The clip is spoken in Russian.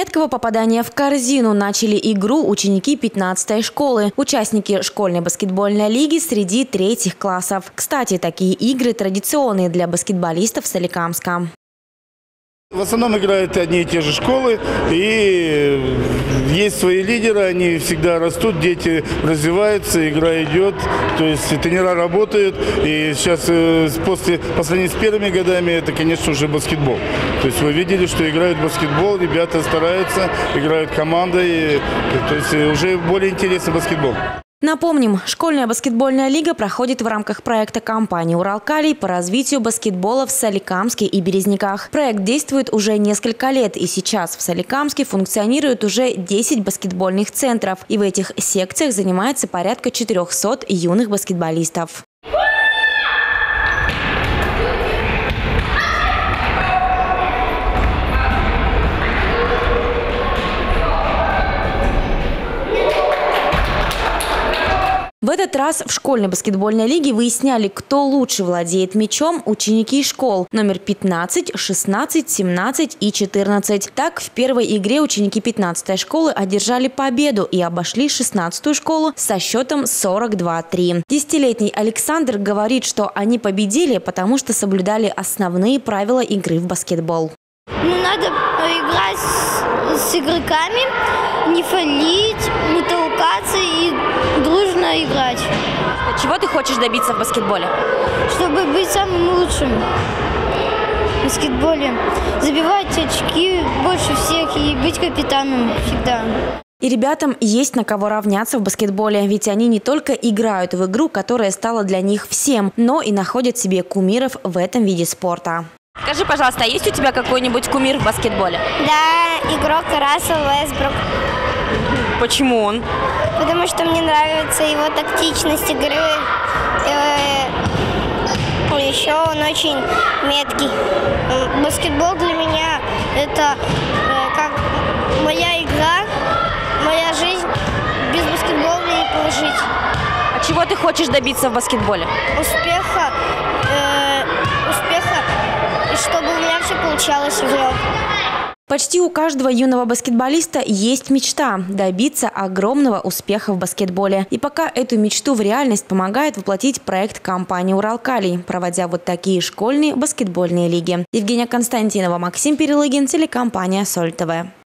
редкого попадания в корзину начали игру ученики 15-й школы, участники школьной баскетбольной лиги среди 3-х классов. Кстати, такие игры традиционные для баскетболистов Соликамска. В основном играют одни и те же школы, и есть свои лидеры, они всегда растут, дети развиваются, игра идет, то есть тренера работают, и сейчас по сравнению с первыми годами это, конечно, уже баскетбол. То есть вы видели, что играют в баскетбол, ребята стараются, играют командой, то есть уже более интересный баскетбол. Напомним, школьная баскетбольная лига проходит в рамках проекта компании «Уралкалий» по развитию баскетбола в Соликамске и Березниках. Проект действует уже несколько лет, и сейчас в Соликамске функционирует уже 10 баскетбольных центров. И в этих секциях занимается порядка 400 юных баскетболистов. В этот раз в школьной баскетбольной лиге выясняли, кто лучше владеет мячом ученики школ номер 15, 16, 17 и 14. Так, в первой игре ученики 15-й школы одержали победу и обошли 16-ю школу со счетом 42-3. 10-летний Александр говорит, что они победили, потому что соблюдали основные правила игры в баскетбол. Надо играть с игроками, не фалить, не толкаться и дружно играть. Чего ты хочешь добиться в баскетболе? Чтобы быть самым лучшим в баскетболе. Забивать очки больше всех и быть капитаном всегда. И ребятам есть на кого равняться в баскетболе, ведь они не только играют в игру, которая стала для них всем, но и находят себе кумиров в этом виде спорта. Скажи, пожалуйста, а есть у тебя какой-нибудь кумир в баскетболе? Да, игрок Рассел Уэсбрук. Почему он? Потому что мне нравится его тактичность игры. Еще он очень меткий. Баскетбол для меня это как моя игра, моя жизнь. Без баскетбола не прожить. А чего ты хочешь добиться в баскетболе? Успеха, и чтобы у меня все получалось в игре. Почти у каждого юного баскетболиста есть мечта – добиться огромного успеха в баскетболе. И пока эту мечту в реальность помогает воплотить проект компании «Уралкалий», проводя вот такие школьные баскетбольные лиги. Евгения Константинова, Максим Перелыгин, телекомпания «Соль ТВ».